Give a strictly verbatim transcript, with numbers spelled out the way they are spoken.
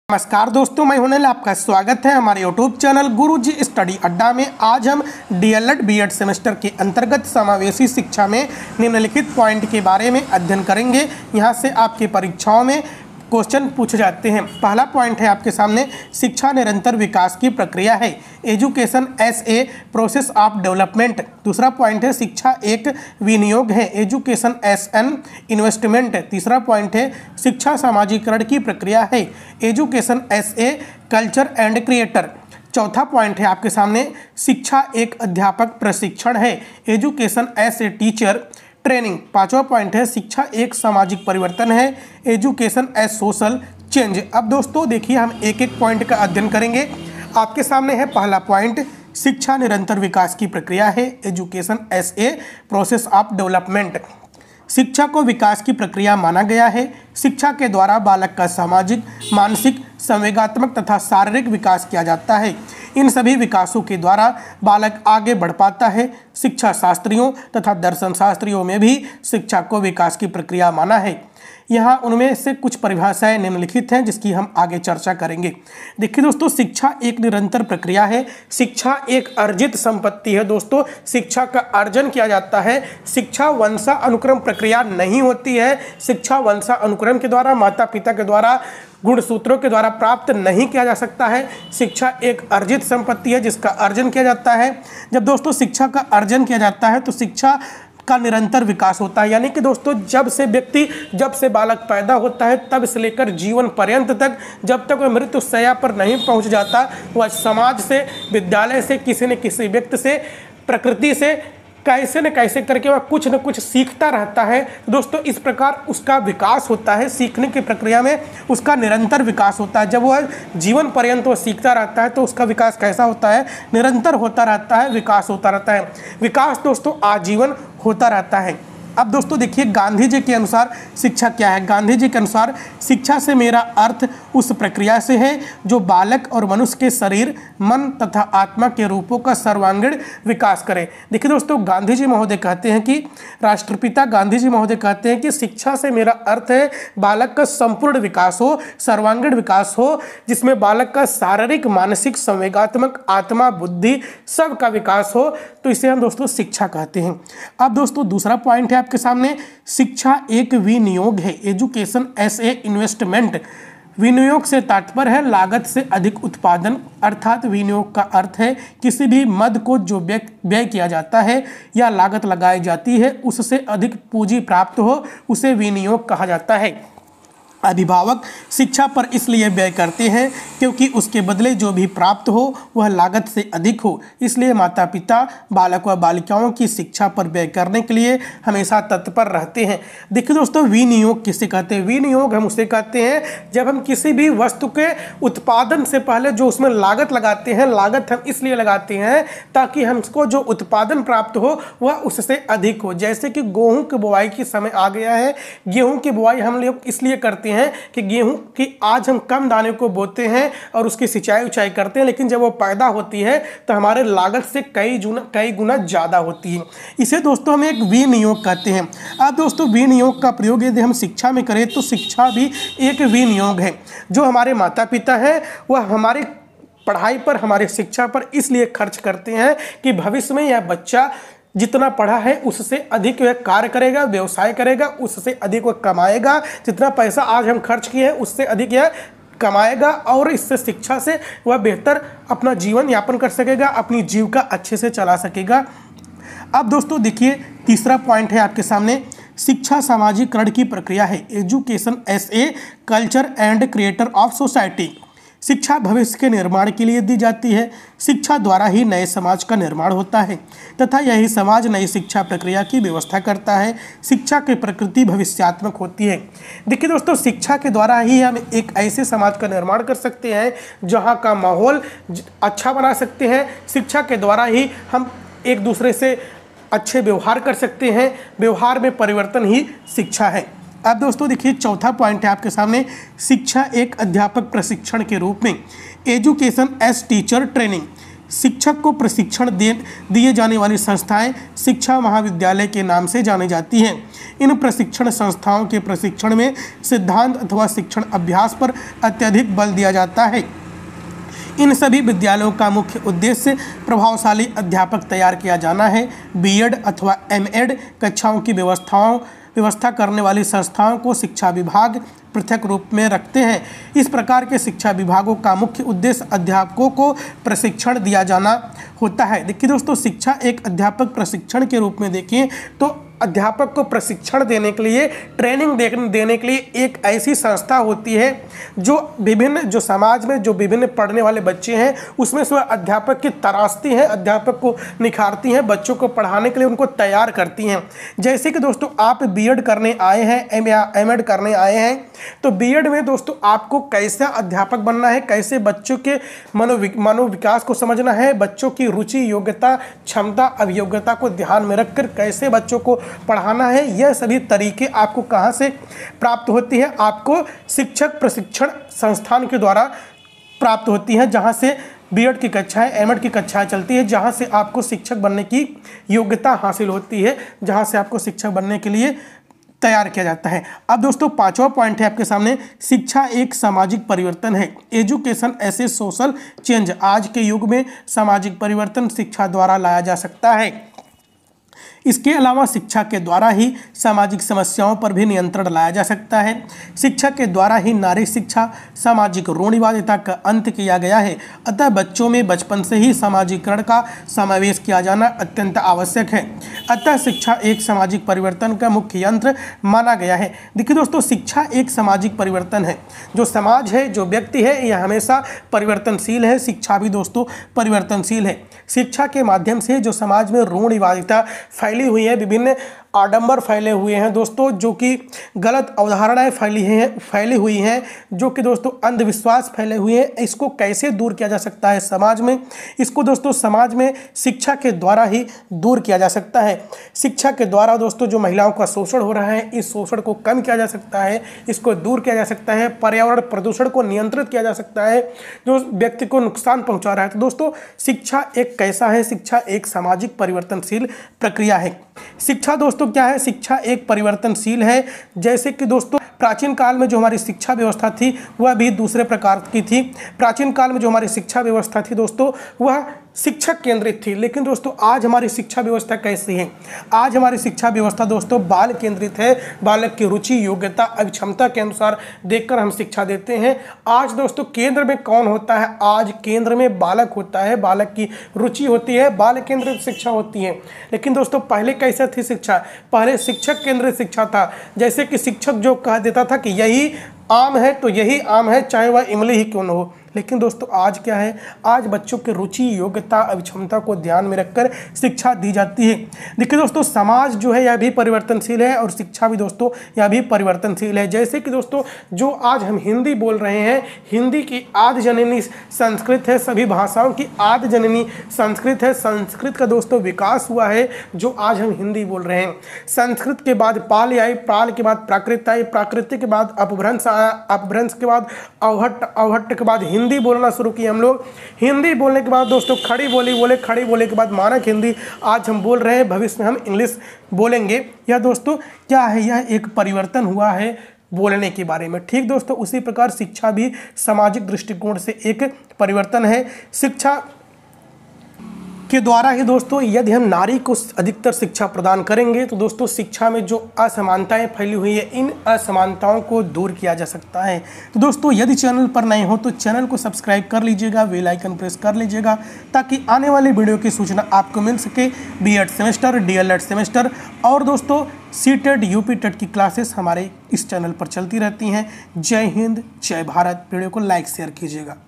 नमस्कार दोस्तों, मैं हुनैल आपका स्वागत है हमारे यूट्यूब चैनल गुरुजी स्टडी अड्डा में। आज हम डीएलएड बीएड सेमेस्टर के अंतर्गत समावेशी शिक्षा में निम्नलिखित पॉइंट के बारे में अध्ययन करेंगे। यहां से आपकी परीक्षाओं में क्वेश्चन पूछे जाते हैं। पहला पॉइंट है आपके सामने, शिक्षा निरंतर विकास की प्रक्रिया है, education as a process of development. दूसरा पॉइंट है, शिक्षा एक विनियोग है, एजुकेशन एस एन इन्वेस्टमेंट। तीसरा पॉइंट है, शिक्षा सामाजिकरण की प्रक्रिया है, education as a culture and creator. चौथा पॉइंट है आपके सामने, शिक्षा एक अध्यापक प्रशिक्षण है, education as a teacher training. पांचवा पॉइंट है, शिक्षा एक सामाजिक परिवर्तन है, एजुकेशन एज सोशल चेंज। अब दोस्तों देखिए, हम एक एक पॉइंट का अध्ययन करेंगे। आपके सामने है पहला पॉइंट, शिक्षा निरंतर विकास की प्रक्रिया है, education as a process of development. शिक्षा को विकास की प्रक्रिया माना गया है। शिक्षा के द्वारा बालक का सामाजिक, मानसिक, संवेगात्मक तथा शारीरिक विकास किया जाता है। इन सभी विकासों के द्वारा बालक आगे बढ़ पाता है। शिक्षा शास्त्रियों तथा दर्शन शास्त्रियों में भी शिक्षा को विकास की प्रक्रिया माना है। यहाँ उनमें से कुछ परिभाषाएं निम्नलिखित हैं जिसकी हम आगे चर्चा करेंगे। देखिए दोस्तों, शिक्षा एक निरंतर प्रक्रिया है। शिक्षा एक अर्जित संपत्ति है। दोस्तों, शिक्षा का अर्जन किया जाता है। शिक्षा वंशानुक्रम प्रक्रिया नहीं होती है। शिक्षा वंशानुक्रम के द्वारा, माता पिता के द्वारा, गुणसूत्रों के द्वारा प्राप्त नहीं किया जा सकता है। शिक्षा एक अर्जित संपत्ति है जिसका अर्जन किया जाता है। जब दोस्तों शिक्षा का अर्जन किया जाता है तो शिक्षा का निरंतर विकास होता है। यानी कि दोस्तों, जब से व्यक्ति जब से बालक पैदा होता है तब से लेकर जीवन पर्यंत तक, जब तक वह मृत्युशैया पर नहीं पहुंच जाता, वह समाज से, विद्यालय से, किसी न किसी व्यक्ति से, प्रकृति से कैसे न कैसे करके वह कुछ न कुछ सीखता रहता है। दोस्तों, इस प्रकार उसका विकास होता है। सीखने की प्रक्रिया में उसका निरंतर विकास होता है। जब वह जीवन पर्यंत वह सीखता रहता है तो उसका विकास कैसा होता है? निरंतर होता रहता है, विकास होता रहता है। विकास दोस्तों आजीवन होता रहता है। अब दोस्तों देखिए, गांधी जी के अनुसार शिक्षा क्या है। गांधी जी के अनुसार शिक्षा से मेरा अर्थ उस प्रक्रिया से है जो बालक और मनुष्य के शरीर, मन तथा आत्मा के रूपों का सर्वांगीण विकास करे। देखिए दोस्तों, गांधी जी महोदय कहते हैं कि राष्ट्रपिता गांधी जी महोदय कहते हैं कि शिक्षा से मेरा अर्थ है बालक का संपूर्ण विकास हो, सर्वांगीण विकास हो, जिसमें बालक का शारीरिक, मानसिक, संवेगात्मक, आत्मा, बुद्धि सब का विकास हो। तो इसे हम दोस्तों शिक्षा कहते हैं। अब दोस्तों दूसरा पॉइंट है आपके सामने, शिक्षा एक विनियोग है, एजुकेशन एस ए इन्वेस्टमेंट। विनियोग से तात्पर्य है लागत से अधिक उत्पादन, अर्थात विनियोग का अर्थ है किसी भी मद को जो व्यय व्यय किया जाता है या लागत लगाई जाती है उससे अधिक पूंजी प्राप्त हो, उसे विनियोग कहा जाता है। अभिभावक शिक्षा पर इसलिए व्यय करते हैं क्योंकि उसके बदले जो भी प्राप्त हो वह लागत से अधिक हो। इसलिए माता पिता बालक व बालिकाओं की शिक्षा पर व्यय करने के लिए हमेशा तत्पर रहते हैं। देखिए दोस्तों, विनियोग किसे कहते हैं? विनियोग हम उसे कहते हैं जब हम किसी भी वस्तु के उत्पादन से पहले जो उसमें लागत लगाते हैं। लागत हम इसलिए लगाते हैं ताकि हमको जो उत्पादन प्राप्त हो वह उससे अधिक हो। जैसे कि गेहूँ की बुआई की समय आ गया है। गेहूँ की बुआई हम लोग इसलिए करते हैं कि गेहूं की आज हम कम दाने को बोते हैं और उसकी सिंचाई उचाई करते हैं, लेकिन जब वो पैदा होती है तो हमारे लागत से कई गुना कई गुना ज़्यादा होती है। इसे दोस्तों हम एक विनियोग कहते हैं। अब दोस्तों, विनियोग का प्रयोग यदि हम शिक्षा में करें तो शिक्षा भी एक विनियोग है। जो हमारे माता पिता हैं वह हमारे पढ़ाई पर, हमारे शिक्षा पर इसलिए खर्च करते हैं कि भविष्य में यह बच्चा जितना पढ़ा है उससे अधिक वह कार्य करेगा, व्यवसाय करेगा, उससे अधिक वह कमाएगा। जितना पैसा आज हम खर्च किए हैं उससे अधिक यह कमाएगा और इससे शिक्षा से वह बेहतर अपना जीवन यापन कर सकेगा, अपनी जीविका अच्छे से चला सकेगा। अब दोस्तों देखिए, तीसरा पॉइंट है आपके सामने, शिक्षा सामाजिकरण की प्रक्रिया है, education as a culture and creator of society. शिक्षा भविष्य के निर्माण के लिए दी जाती है। शिक्षा द्वारा ही नए समाज का निर्माण होता है तथा यही समाज नई शिक्षा प्रक्रिया की व्यवस्था करता है। शिक्षा की प्रकृति भविष्यात्मक होती है। देखिए दोस्तों, शिक्षा के द्वारा ही हम एक ऐसे समाज का निर्माण कर सकते हैं जहां का माहौल अच्छा बना सकते हैं। शिक्षा के द्वारा ही हम एक दूसरे से अच्छे व्यवहार कर सकते हैं। व्यवहार में परिवर्तन ही शिक्षा है। अब दोस्तों देखिए, चौथा पॉइंट है आपके सामने, शिक्षा एक अध्यापक प्रशिक्षण के रूप में, एजुकेशन एज टीचर ट्रेनिंग। शिक्षक को प्रशिक्षण दे दिए जाने वाली संस्थाएं शिक्षा महाविद्यालय के नाम से जानी जाती हैं। इन प्रशिक्षण संस्थाओं के प्रशिक्षण में सिद्धांत अथवा शिक्षण अभ्यास पर अत्यधिक बल दिया जाता है। इन सभी विद्यालयों का मुख्य उद्देश्य प्रभावशाली अध्यापक तैयार किया जाना है। बीएड अथवा एमएड कक्षाओं की व्यवस्थाओं व्यवस्था करने वाली संस्थाओं को शिक्षा विभाग पृथक रूप में रखते हैं। इस प्रकार के शिक्षा विभागों का मुख्य उद्देश्य अध्यापकों को प्रशिक्षण दिया जाना होता है। देखिए दोस्तों, शिक्षा एक अध्यापक प्रशिक्षण के रूप में देखें तो अध्यापक को प्रशिक्षण देने के लिए, ट्रेनिंग देने के लिए एक ऐसी संस्था होती है जो विभिन्न जो समाज में जो विभिन्न पढ़ने वाले बच्चे हैं उसमें से अध्यापक की तराशती है, अध्यापक को निखारती हैं, बच्चों को पढ़ाने के लिए उनको तैयार करती हैं। जैसे कि दोस्तों आप बीएड करने आए हैं, एम या एमएड करने आए हैं, तो बीएड में दोस्तों आपको कैसा अध्यापक बनना है, कैसे बच्चों के मनोवि मनोविकास को समझना है, बच्चों की रुचि, योग्यता, क्षमता, अभियोग्यता को ध्यान में रखकर कैसे बच्चों को पढ़ाना है, यह सभी तरीके आपको कहाँ से प्राप्त होती है? आपको शिक्षक प्रशिक्षण संस्थान के द्वारा प्राप्त होती हैं, जहाँ से बीएड की कक्षाएं, एमएड की कक्षाएं चलती है, जहाँ से आपको शिक्षक बनने की योग्यता हासिल होती है, जहाँ से आपको शिक्षक बनने के लिए तैयार किया जाता है। अब दोस्तों पांचवा पॉइंट है आपके सामने, शिक्षा एक सामाजिक परिवर्तन है। Education as a social change. आज के युग में सामाजिक परिवर्तन शिक्षा द्वारा लाया जा सकता है। इसके अलावा शिक्षा के द्वारा ही सामाजिक समस्याओं पर भी नियंत्रण लाया जा सकता है। शिक्षा के द्वारा ही नारी शिक्षा, सामाजिक रूढ़िवादिता का अंत किया गया है। अतः बच्चों में बचपन से ही सामाजिकरण का समावेश किया जाना अत्यंत आवश्यक है। अतः शिक्षा एक सामाजिक परिवर्तन का मुख्य यंत्र माना गया है। देखिए दोस्तों, शिक्षा एक सामाजिक परिवर्तन है। जो समाज है, जो व्यक्ति है, यह हमेशा परिवर्तनशील है। शिक्षा भी दोस्तों परिवर्तनशील है। शिक्षा के माध्यम से जो समाज में रूढ़िवादिता फैली हुई है, विभिन्न आडंबर फैले हुए हैं दोस्तों, जो कि गलत अवधारणाएं फैली हैं फैली हुई हैं जो कि दोस्तों अंधविश्वास फैले हुए हैं, इसको कैसे दूर किया जा सकता है समाज में? इसको दोस्तों समाज में शिक्षा के द्वारा ही दूर किया जा सकता है। शिक्षा के द्वारा दोस्तों जो महिलाओं का शोषण हो रहा है, इस शोषण को कम किया जा सकता है, इसको दूर किया जा सकता है। पर्यावरण प्रदूषण को नियंत्रित किया जा सकता है जो व्यक्ति को नुकसान पहुँचा रहा है। तो दोस्तों शिक्षा एक कैसा है? शिक्षा एक सामाजिक परिवर्तनशील प्रक्रिया है। शिक्षा दोस्तों क्या है? शिक्षा एक परिवर्तनशील है। जैसे कि दोस्तों प्राचीन काल में जो हमारी शिक्षा व्यवस्था थी वह भी दूसरे प्रकार की थी। प्राचीन काल में जो हमारी शिक्षा व्यवस्था थी दोस्तों वह शिक्षक केंद्रित थी। लेकिन दोस्तों आज हमारी शिक्षा व्यवस्था कैसी है? आज हमारी शिक्षा व्यवस्था दोस्तों बाल केंद्रित है। बालक की रुचि, योग्यता, क्षमता के अनुसार देखकर हम शिक्षा देते हैं। आज दोस्तों केंद्र में कौन होता है? आज केंद्र में बालक होता है, बालक की रुचि होती है, बाल केंद्रित शिक्षा होती है। लेकिन दोस्तों पहले कैसा थी शिक्षा? पहले शिक्षक केंद्रित शिक्षा था। जैसे कि शिक्षक जो कह देता था कि यही आम है तो यही आम है, चाहे वह इमली ही क्यों न हो। लेकिन दोस्तों आज क्या है? आज बच्चों की रुचि, योग्यता, अभिक्षमता को ध्यान में रखकर शिक्षा दी जाती है। देखिए दोस्तों समाज जो है यह भी परिवर्तनशील है और शिक्षा भी दोस्तों यह भी परिवर्तनशील है। जैसे कि दोस्तों जो आज हम हिंदी बोल रहे हैं, हिंदी की आदि जननी संस्कृत है, सभी भाषाओं की आदि जननी संस्कृत है। संस्कृत का दोस्तों विकास हुआ है जो आज हम हिंदी बोल रहे हैं। संस्कृत के बाद पाली आई, पाल के बाद प्राकृत आई, प्राकृत के बाद अपभ्रंश आया, अपभ्रंश के बाद अवहट्ट, अवहट्ट के बाद हिंदी बोलना शुरू किए हम लोग। हिंदी बोलने के बाद दोस्तों खड़ी बोली बोले, खड़ी बोले के बाद मानक हिंदी आज हम बोल रहे हैं, भविष्य में हम इंग्लिश बोलेंगे। यह दोस्तों क्या है? यह एक परिवर्तन हुआ है बोलने के बारे में। ठीक दोस्तों, उसी प्रकार शिक्षा भी सामाजिक दृष्टिकोण से एक परिवर्तन है। शिक्षा के द्वारा ही दोस्तों यदि हम नारी को अधिकतर शिक्षा प्रदान करेंगे तो दोस्तों शिक्षा में जो असमानताएं फैली हुई है, इन असमानताओं को दूर किया जा सकता है। तो दोस्तों यदि चैनल पर नए हो तो चैनल को सब्सक्राइब कर लीजिएगा, बेल आइकन प्रेस कर लीजिएगा ताकि आने वाली वीडियो की सूचना आपको मिल सके। बीएड सेमेस्टर, डीएलएड सेमेस्टर और दोस्तों सीटेट, यूपी टेट की क्लासेस हमारे इस चैनल पर चलती रहती हैं। जय हिंद, जय भारत। वीडियो को लाइक शेयर कीजिएगा।